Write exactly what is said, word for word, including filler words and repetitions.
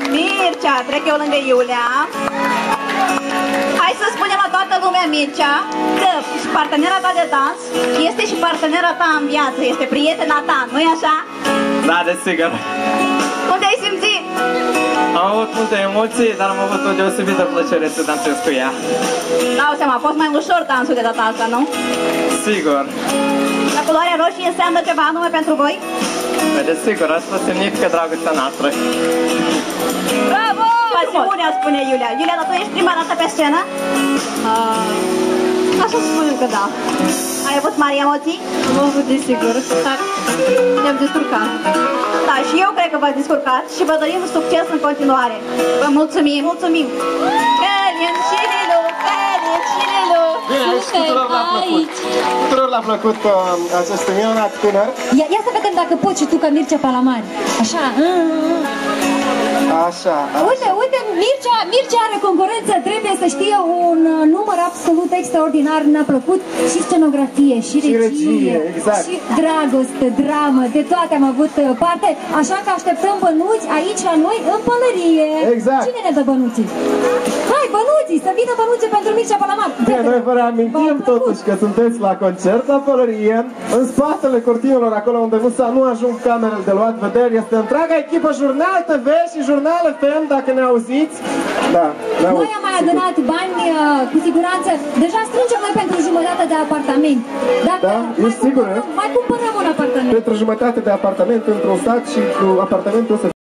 Mircea, trec eu lângă Iulia. Hai să spunem la toată lumea, Mircea, că partenera ta de dans este și partenera ta în viață, este prietena ta, nu-i așa? Da, desigur. Cum te-ai simțit? Am avut multe emoții, dar am avut o deosebită plăcere să dansez cu ea. Dau seama, a fost mai ușor dansul de data asta, nu? Sigur. La culoarea roșie înseamnă ceva anume pentru voi? Desigur, asta semnifică dragostea noastră. Bravo! Pasiunea, spune Iulia. Iulia, dar tu ești prima dată pe scenă? Uh, așa spunem că da. Ai avut mari emoții? Am avut, desigur, dar ne-am descurcat. Da, și eu cred că v-ați descurcat și vă dorim succes în continuare. Vă mulțumim, mulțumim! Călin și Lilu, Călin și Lilu! Bine, aici tuturor l-a plăcut. Tuturor l-a plăcut uh, acest minunat tânăr. Ia, ia să vedem dacă poți și tu ca Mircea Palamari. Așa. Așa. Uite, uite, Mircea, Mircea are concurență, trebuie să știe un număr absolut extraordinar. Ne-a plăcut și scenografie, și regie, și, regie, exact. și dragoste, dramă, de toate am avut parte. Așa că așteptăm bănuți aici la noi în pălărie. Exact. Cine ne dă bănuții? Hai, bănuții, să vină bănuții pentru Mircea Palamar. Bine, noi vă reamintim totuși că sunteți la concert la pălărie. În spatele cortinelor, acolo unde nu, nu ajung camerele de luat vederi, este întreaga echipă Jurnal T V și Jurnal F M, dacă ne auziți. Da, ne Noi am mai adunat bani, cu siguranță. Deja strângem noi pentru jumătate de apartament. Dacă da, mai ești sigură? Mai cumpărăm un apartament. Pentru jumătate de apartament într-un sat și cu apartamentul să